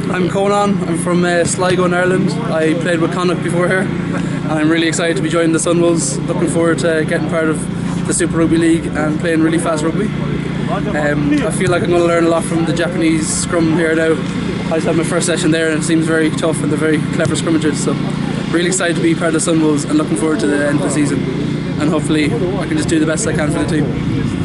I'm Conan. I'm from Sligo in Ireland. I played with Connacht before here, and I'm really excited to be joining the Sunwolves. Looking forward to getting part of the Super Rugby League and playing really fast rugby. I feel like I'm going to learn a lot from the Japanese scrum here now. I just had my first session there and it seems very tough and they're very clever scrummagers, so really excited to be part of the Sunwolves and looking forward to the end of the season, and hopefully I can just do the best I can for the team.